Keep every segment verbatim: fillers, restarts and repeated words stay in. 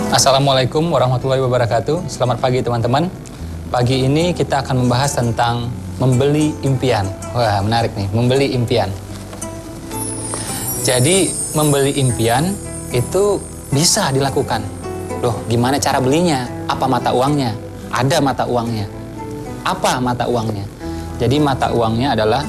Assalamualaikum warahmatullahi wabarakatuh. Selamat pagi teman-teman. Pagi ini kita akan membahas tentang membeli impian. Wah, menarik nih, membeli impian. Jadi membeli impian itu bisa dilakukan. Loh, gimana cara belinya? Apa mata uangnya? Ada mata uangnya. Apa mata uangnya? Jadi mata uangnya adalah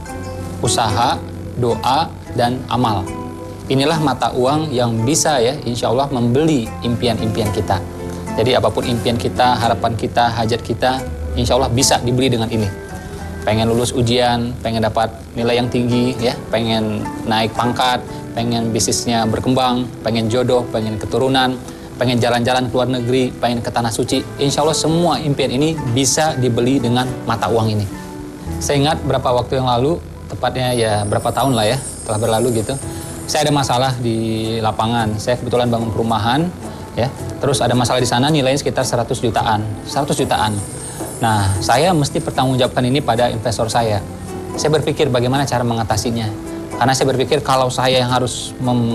usaha, doa, dan amal. Inilah mata uang yang bisa ya, insya Allah membeli impian-impian kita. Jadi apapun impian kita, harapan kita, hajat kita, insya Allah bisa dibeli dengan ini. Pengen lulus ujian, pengen dapat nilai yang tinggi, ya, pengen naik pangkat, pengen bisnisnya berkembang, pengen jodoh, pengen keturunan, pengen jalan-jalan ke luar negeri, pengen ke tanah suci. Insya Allah semua impian ini bisa dibeli dengan mata uang ini. Saya ingat berapa waktu yang lalu, tepatnya ya berapa tahun lah ya, telah berlalu gitu. Saya ada masalah di lapangan, saya kebetulan bangun perumahan, ya. Terus ada masalah di sana nilainya sekitar seratus jutaan, seratus jutaan. Nah, saya mesti pertanggungjawabkan ini pada investor saya. Saya berpikir bagaimana cara mengatasinya. Karena saya berpikir kalau saya yang harus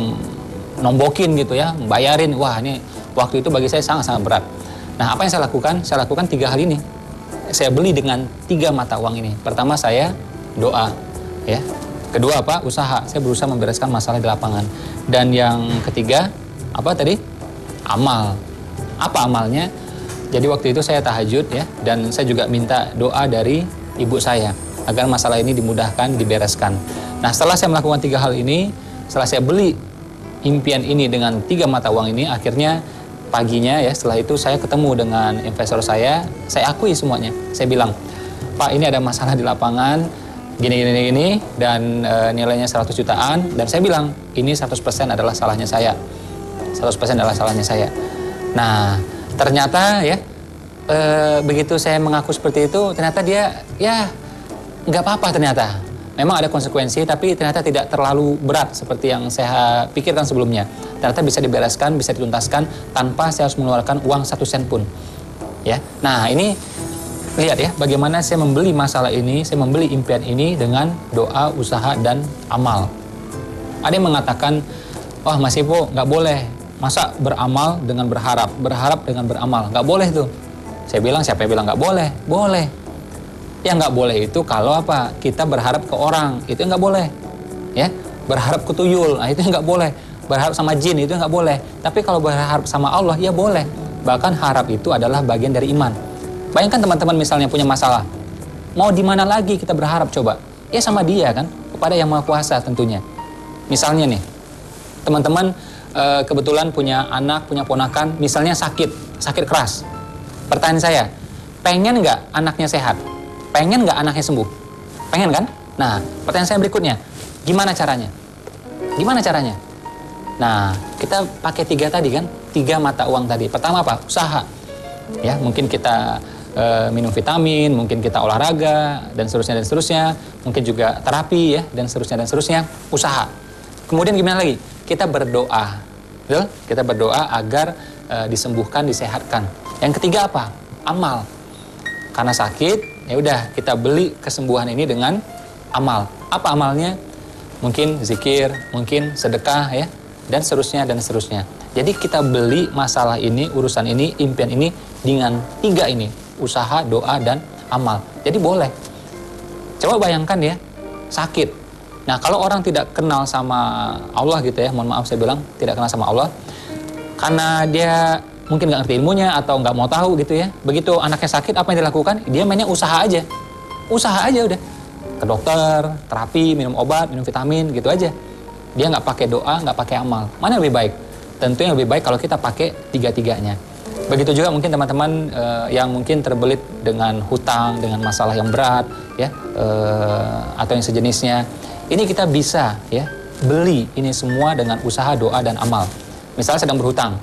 nombokin gitu ya, bayarin, wah ini waktu itu bagi saya sangat-sangat berat. Nah, apa yang saya lakukan? Saya lakukan tiga hal ini. Saya beli dengan tiga mata uang ini. Pertama saya doa, ya. Kedua apa? Usaha. Saya berusaha membereskan masalah di lapangan. Dan yang ketiga, apa tadi? Amal. Apa amalnya? Jadi waktu itu saya tahajud ya, dan saya juga minta doa dari ibu saya agar masalah ini dimudahkan, dibereskan. Nah, setelah saya melakukan tiga hal ini, setelah saya beli impian ini dengan tiga mata uang ini, akhirnya paginya ya, setelah itu saya ketemu dengan investor saya, saya akui semuanya. Saya bilang, Pak, ini ada masalah di lapangan, gini gini gini dan e, nilainya seratus jutaan, dan saya bilang ini seratus persen adalah salahnya saya. seratus persen adalah salahnya saya. Nah, ternyata ya e, begitu saya mengaku seperti itu, ternyata dia ya nggak apa-apa ternyata. Memang ada konsekuensi, tapi ternyata tidak terlalu berat seperti yang saya pikirkan sebelumnya. Ternyata bisa dibereskan, bisa dituntaskan tanpa saya harus mengeluarkan uang satu sen pun. Ya. Nah, ini lihat ya, bagaimana saya membeli masalah ini, saya membeli impian ini dengan doa, usaha, dan amal. Ada yang mengatakan, wah Mas Ipo, nggak boleh. Masa beramal dengan berharap, berharap dengan beramal. Nggak boleh tuh. Saya bilang, siapa yang bilang nggak boleh? Boleh. Yang nggak boleh itu kalau apa? Kita berharap ke orang, itu nggak boleh. Ya, berharap ke tuyul, nah itu nggak boleh. Berharap sama jin, itu nggak boleh. Tapi kalau berharap sama Allah, ya boleh. Bahkan harap itu adalah bagian dari iman. Bayangkan teman-teman misalnya punya masalah, mau di mana lagi kita berharap coba? Ya sama dia kan, kepada Yang Maha Kuasa tentunya. Misalnya nih, teman-teman e, kebetulan punya anak, punya ponakan, misalnya sakit, sakit keras. Pertanyaan saya, pengen nggak anaknya sehat? Pengen nggak anaknya sembuh? Pengen kan? Nah, pertanyaan saya berikutnya, gimana caranya? Gimana caranya? Nah, kita pakai tiga tadi kan, tiga mata uang tadi. Pertama apa? Usaha. Ya, mungkin kita Uh, minum vitamin, mungkin kita olahraga, dan seterusnya, dan seterusnya. Mungkin juga terapi, ya, dan seterusnya, dan seterusnya. Usaha. Kemudian gimana lagi? Kita berdoa. Betul? Kita berdoa agar uh, disembuhkan, disehatkan. Yang ketiga apa? Amal. Karena sakit, ya udah kita beli kesembuhan ini dengan amal. Apa amalnya? Mungkin zikir, mungkin sedekah, ya, dan seterusnya, dan seterusnya. Jadi kita beli masalah ini, urusan ini, impian ini dengan tiga ini. Usaha, doa, dan amal. Jadi boleh. Coba bayangkan ya, sakit. Nah, kalau orang tidak kenal sama Allah gitu ya, mohon maaf saya bilang, tidak kenal sama Allah, karena dia mungkin nggak ngerti ilmunya atau nggak mau tahu gitu ya. Begitu anaknya sakit, apa yang dilakukan? Dia mainnya usaha aja. Usaha aja udah. Ke dokter, terapi, minum obat, minum vitamin, gitu aja. Dia nggak pakai doa, nggak pakai amal. Mana yang lebih baik? Tentu yang lebih baik kalau kita pakai tiga-tiganya. Begitu juga mungkin teman-teman uh, yang mungkin terbelit dengan hutang, dengan masalah yang berat, ya, uh, atau yang sejenisnya. Ini kita bisa, ya, beli ini semua dengan usaha, doa, dan amal. Misalnya sedang berhutang.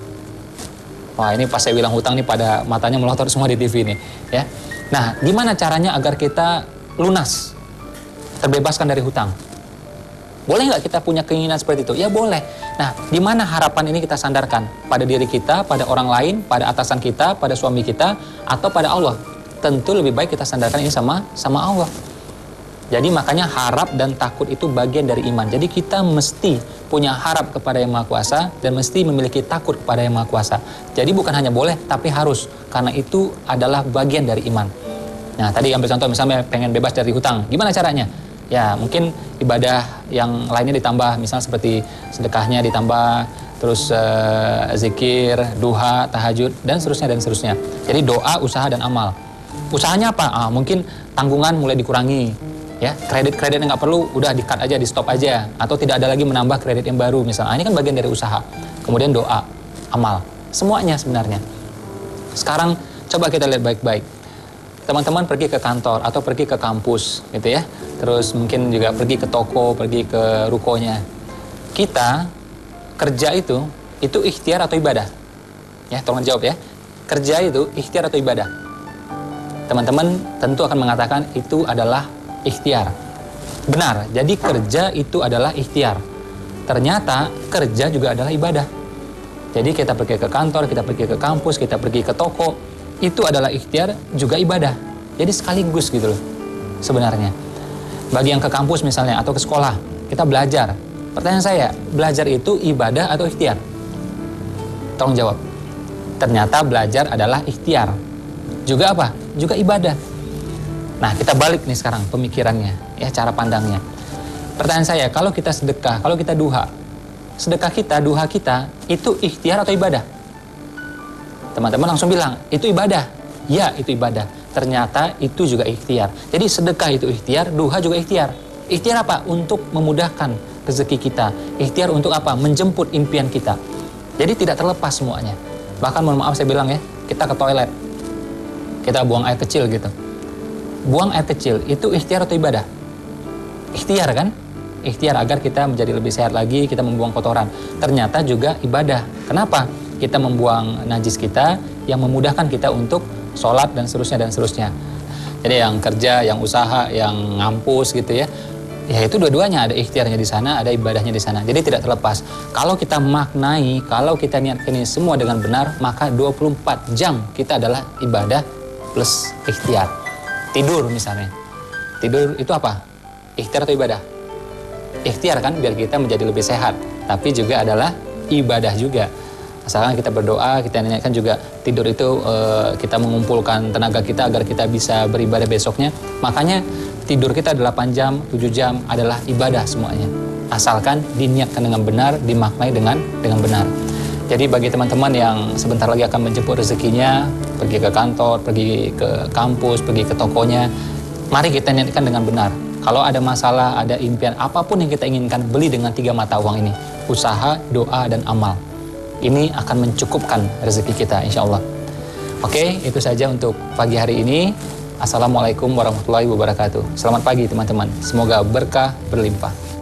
Wah, ini pas saya bilang hutang nih pada matanya melotot semua di T V nih, ya. Nah, gimana caranya agar kita lunas, terbebaskan dari hutang? Boleh nggak kita punya keinginan seperti itu? Ya boleh. Nah, di mana harapan ini kita sandarkan? Pada diri kita, pada orang lain, pada atasan kita, pada suami kita, atau pada Allah? Tentu lebih baik kita sandarkan ini sama sama Allah. Jadi makanya harap dan takut itu bagian dari iman. Jadi kita mesti punya harap kepada Yang Maha Kuasa dan mesti memiliki takut kepada Yang Maha Kuasa. Jadi bukan hanya boleh, tapi harus. Karena itu adalah bagian dari iman. Nah, tadi ambil contoh misalnya pengen bebas dari hutang. Gimana caranya? Ya, mungkin ibadah yang lainnya ditambah. Misalnya seperti sedekahnya ditambah, terus uh, zikir, duha, tahajud, dan seterusnya, dan seterusnya. Jadi doa, usaha, dan amal. Usahanya apa? Ah, mungkin tanggungan mulai dikurangi. Ya, kredit-kredit yang nggak perlu udah di-cut aja, di-stop aja, atau tidak ada lagi menambah kredit yang baru misalnya. Ini kan bagian dari usaha. Kemudian doa, amal, semuanya sebenarnya. Sekarang coba kita lihat baik-baik. Teman-teman pergi ke kantor atau pergi ke kampus, gitu ya. Terus mungkin juga pergi ke toko, pergi ke rukonya. Kita kerja itu, itu ikhtiar atau ibadah? Ya, tolong jawab ya. Kerja itu ikhtiar atau ibadah? Teman-teman tentu akan mengatakan itu adalah ikhtiar. Benar, jadi kerja itu adalah ikhtiar. Ternyata kerja juga adalah ibadah. Jadi kita pergi ke kantor, kita pergi ke kampus, kita pergi ke toko, itu adalah ikhtiar juga ibadah. Jadi sekaligus gitu loh sebenarnya. Bagi yang ke kampus misalnya atau ke sekolah, kita belajar. Pertanyaan saya, belajar itu ibadah atau ikhtiar? Tolong jawab. Ternyata belajar adalah ikhtiar. Juga apa? Juga ibadah. Nah, kita balik nih sekarang pemikirannya, ya, cara pandangnya. Pertanyaan saya, kalau kita sedekah, kalau kita duha, sedekah kita, duha kita, itu ikhtiar atau ibadah? Teman-teman langsung bilang, itu ibadah. Ya, itu ibadah. Ternyata itu juga ikhtiar. Jadi sedekah itu ikhtiar, duha juga ikhtiar. Ikhtiar apa? Untuk memudahkan rezeki kita. Ikhtiar untuk apa? Menjemput impian kita. Jadi tidak terlepas semuanya. Bahkan mohon maaf saya bilang ya, kita ke toilet, kita buang air kecil gitu. Buang air kecil itu ikhtiar atau ibadah? Ikhtiar kan? Ikhtiar agar kita menjadi lebih sehat lagi, kita membuang kotoran. Ternyata juga ibadah. Kenapa? Kita membuang najis kita yang memudahkan kita untuk sholat dan seterusnya dan seterusnya. Jadi yang kerja, yang usaha, yang ngampus gitu ya. Ya itu dua-duanya, ada ikhtiarnya di sana, ada ibadahnya di sana. Jadi tidak terlepas. Kalau kita maknai, kalau kita niatkan ini semua dengan benar, maka dua puluh empat jam kita adalah ibadah plus ikhtiar. Tidur misalnya. Tidur itu apa? Ikhtiar atau ibadah? Ikhtiar kan, biar kita menjadi lebih sehat. Tapi juga adalah ibadah juga. Asalkan kita berdoa, kita niatkan juga tidur itu e, kita mengumpulkan tenaga kita agar kita bisa beribadah besoknya. Makanya tidur kita delapan jam, tujuh jam adalah ibadah semuanya. Asalkan diniatkan dengan benar, dimaknai dengan dengan benar. Jadi bagi teman-teman yang sebentar lagi akan menjemput rezekinya, pergi ke kantor, pergi ke kampus, pergi ke tokonya, mari kita niatkan dengan benar. Kalau ada masalah, ada impian, apapun yang kita inginkan, beli dengan tiga mata uang ini. Usaha, doa, dan amal. Ini akan mencukupkan rezeki kita, insya Allah. Oke, itu saja untuk pagi hari ini. Assalamualaikum warahmatullahi wabarakatuh. Selamat pagi teman-teman. Semoga berkah berlimpah.